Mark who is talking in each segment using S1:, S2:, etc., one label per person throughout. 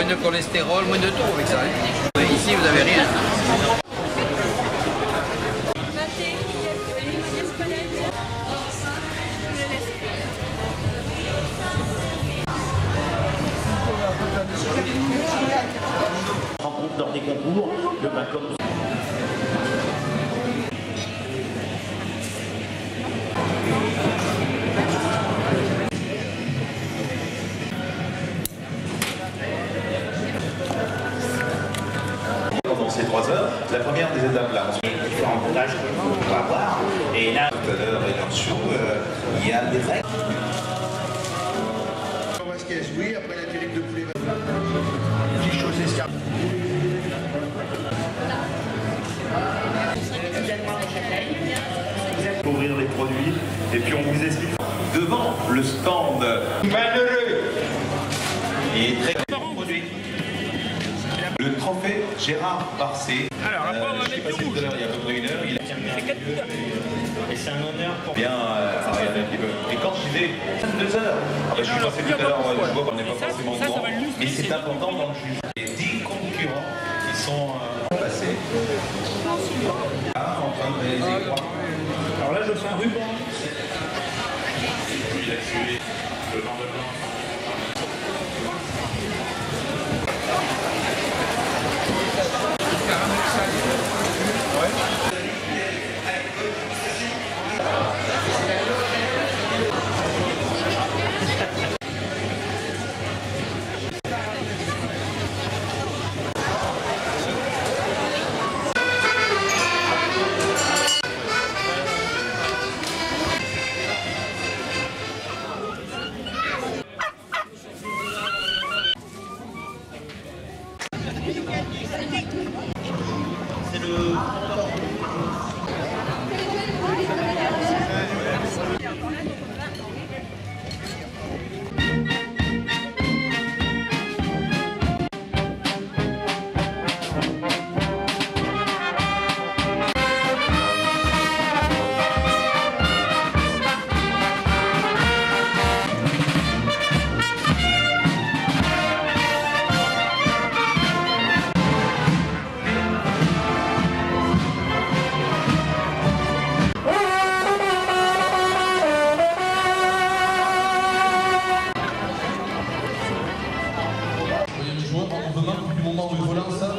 S1: moins de cholestérol, moins de tout avec ça. Hein. Ici, vous n'avez rien.
S2: Rencontre lors des concours, le comme
S3: pendant ces 3 heures, la première des étapes là.
S2: différents montages qu'on va avoir. Et là,
S3: Tout à l'heure, et dans le show, il y a des règles.
S4: On voit ce qu'il y a joué, après la terrible de poulet.
S2: petite chose escarpée.
S3: Ouvrir les produits et puis on vous explique devant le stand malheureux et très produit. Le trophée Gérard Barcé.
S5: Alors après on va
S3: je suis
S5: mettre
S3: passé
S5: le
S3: tout à l'heure il y a à peu près 1 heure. Il a
S2: Et c'est un honneur pour
S3: bien regardez un petit peu. Et quand je disais 2 heures, je suis passé tout à l'heure, je vois qu'on n'est pas forcément au courant, mais c'est important dans le juge. Les 10 concurrents qui sont passés en train de réaliser quoi.
S2: Alors là, je fais un ruban. C'est le...
S6: On peut pas du moment où il relance ça.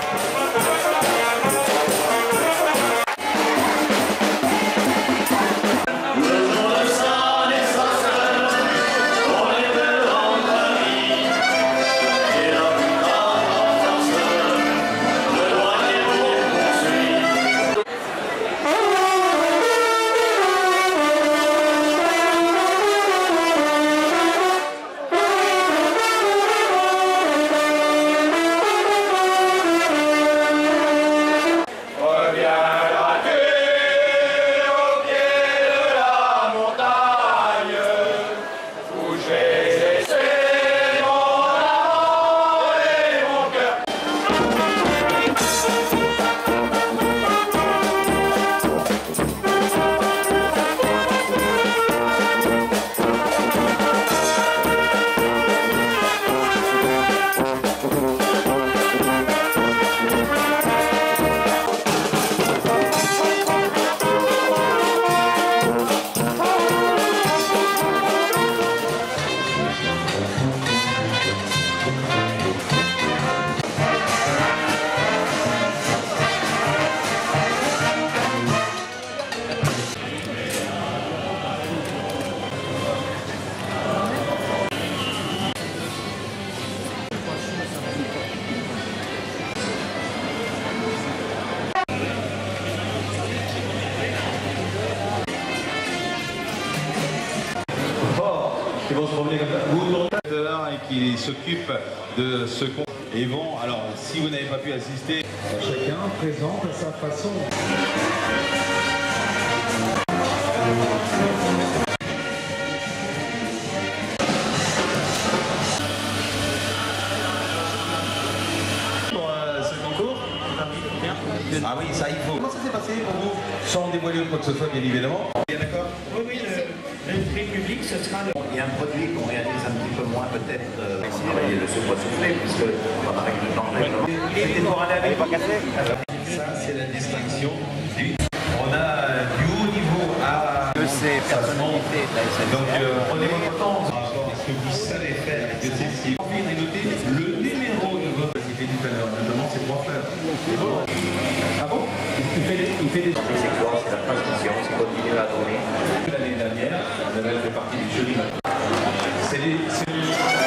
S3: Qui vont se promener comme ça. Vous tournez et qui s'occupent de ce compte. Et vont, alors si vous n'avez pas pu assister,
S6: Chacun présente à sa façon.
S3: pour ce concours. Ah oui, ça il faut. Comment ça s'est passé pour vous? Sans dévoiler quoi que ce soit, bien évidemment. Bien d'accord?
S2: Oui, Le prix public, ce sera Il y a un produit qu'on réalise un petit peu moins peut-être, travailler le secousse soufflé, puisque on a règle dans le règlement. C'était pour aller avec pas cassé. Ça, c'est la distinction.
S3: On a du haut niveau à
S1: ces personnalités de la SNCF.
S3: donc prenez votre temps par rapport à ce que vous savez faire avec ce qui envie de noter le numéro de votre activité du panneau. Notamment c'est trois fleurs. Ah bon? Il fait des
S2: C'est quoi? C'est la transmission, c'est continuer à tourner.
S3: l'année dernière, on avait fait partie du jury. C'est